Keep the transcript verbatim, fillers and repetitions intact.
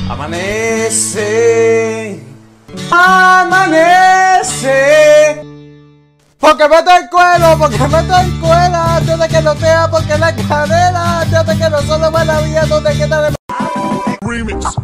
Amanece, amanece. Porque meto el cuero, porque meto el cuero antes de que no sea, porque la cadera antes de que no solo va la vida donde queda de... Remix.